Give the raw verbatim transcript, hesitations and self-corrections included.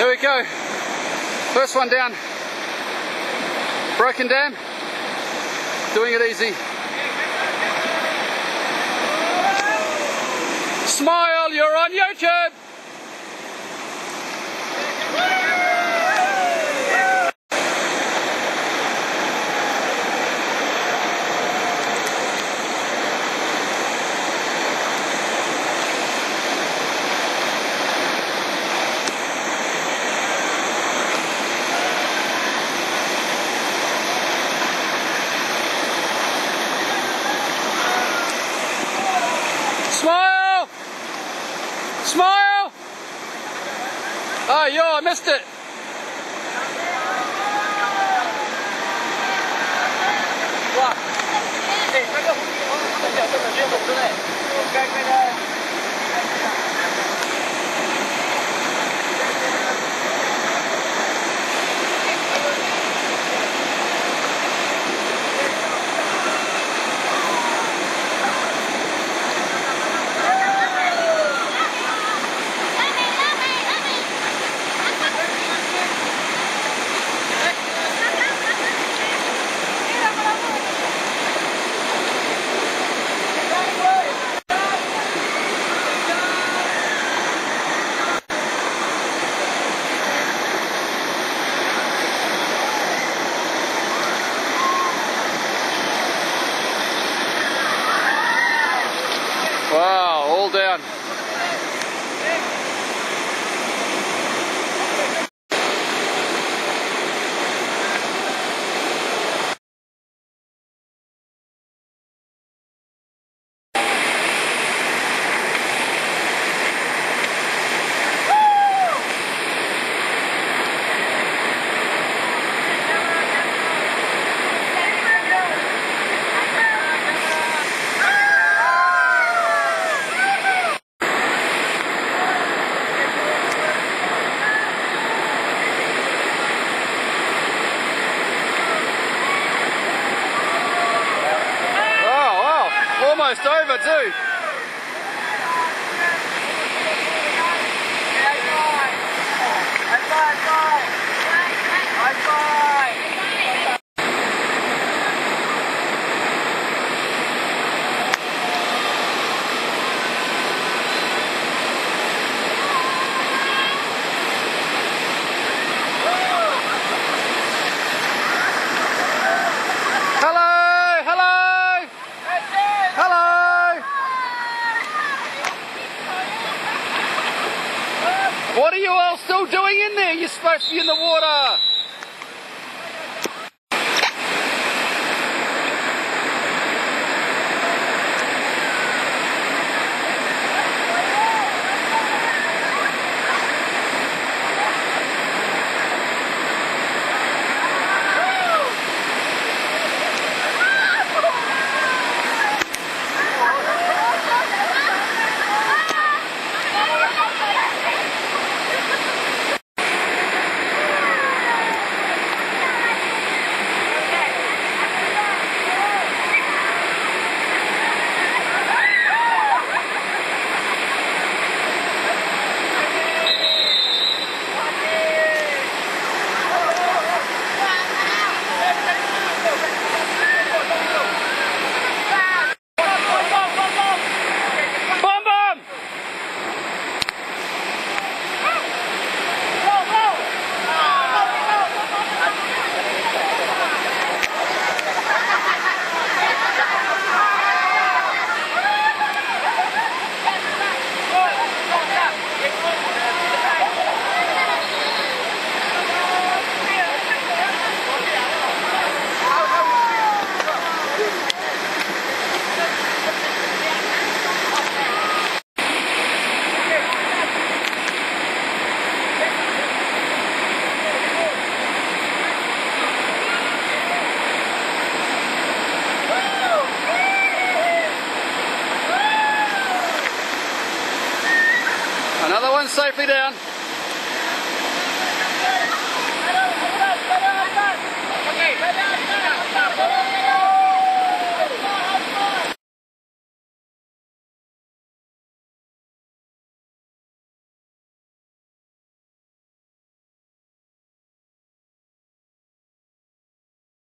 Here we go. First one down. Broken Dam. Doing it easy. Smile, you're on YouTube. Smile! Smile! Oh, yo, I missed it. Wow. Hey, 那个很小这么这么对，该该的。 Wow, all down. Almost over too. What are you all still doing in there? You're supposed to be in the water. Another one safely down.